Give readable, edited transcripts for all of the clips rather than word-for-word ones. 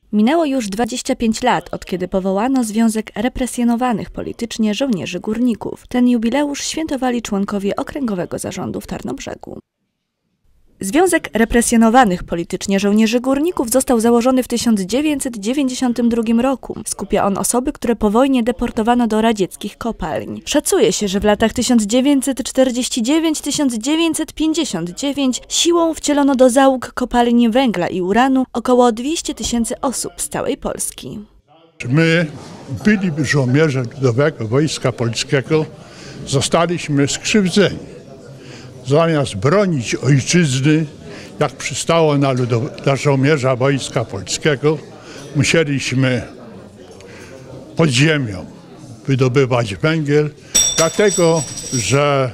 Minęło już 25 lat, od kiedy powołano Związek Represjonowanych Politycznie Żołnierzy Górników. Ten jubileusz świętowali członkowie Okręgowego Zarządu w Tarnobrzegu. Związek Represjonowanych Politycznie Żołnierzy Górników został założony w 1992 roku. Skupia on osoby, które po wojnie deportowano do radzieckich kopalń. Szacuje się, że w latach 1949–1959 siłą wcielono do załóg kopalni węgla i uranu około 200 000 osób z całej Polski. My, byli żołnierze Ludowego Wojska Polskiego, zostaliśmy skrzywdzeni. Zamiast bronić ojczyzny, jak przystało na żołnierza Wojska Polskiego, musieliśmy pod ziemią wydobywać węgiel, dlatego że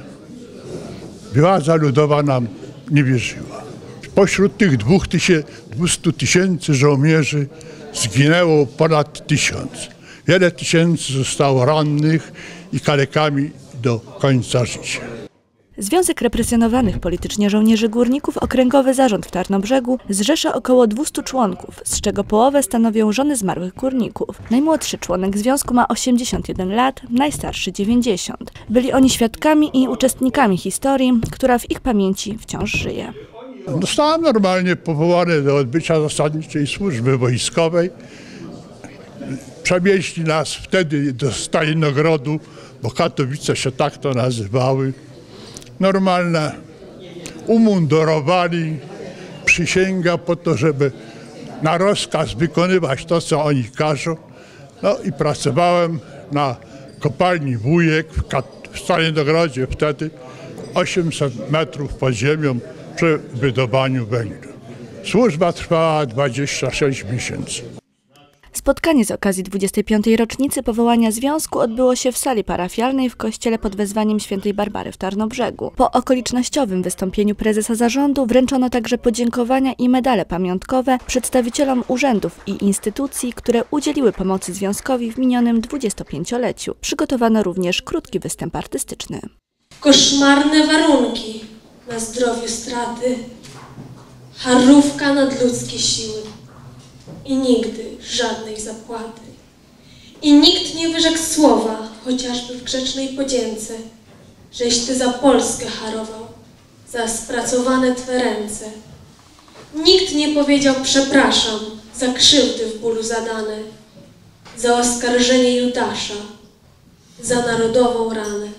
władza ludowa nam nie wierzyła. Pośród tych 200 000 żołnierzy zginęło ponad 1000. Wiele tysięcy zostało rannych i kalekami do końca życia. Związek Represjonowanych Politycznie Żołnierzy Górników Okręgowy Zarząd w Tarnobrzegu zrzesza około 200 członków, z czego połowę stanowią żony zmarłych górników. Najmłodszy członek związku ma 81 lat, najstarszy 90. Byli oni świadkami i uczestnikami historii, która w ich pamięci wciąż żyje. Zostałem normalnie powołany do odbycia zasadniczej służby wojskowej. Przewieźli nas wtedy do Stalinogrodu, bo Katowice się tak to nazywały. Normalne, umundurowali, przysięga po to, żeby na rozkaz wykonywać to, co oni każą. No i pracowałem na kopalni Wujek w Stalinogrodzie wtedy, 800 metrów pod ziemią przy wydobaniu węgla. Służba trwała 26 miesięcy. Spotkanie z okazji 25. rocznicy powołania związku odbyło się w sali parafialnej w kościele pod wezwaniem świętej Barbary w Tarnobrzegu. Po okolicznościowym wystąpieniu prezesa zarządu wręczono także podziękowania i medale pamiątkowe przedstawicielom urzędów i instytucji, które udzieliły pomocy związkowi w minionym 25-leciu. Przygotowano również krótki występ artystyczny. Koszmarne warunki, na zdrowiu straty, harówka nadludzkie siły. I nigdy żadnej zapłaty. I nikt nie wyrzekł słowa, chociażby w grzecznej podzięce, żeś ty za Polskę harował, za spracowane twe ręce. Nikt nie powiedział przepraszam za krzywdy w bólu zadane, za oskarżenie Judasza, za narodową ranę.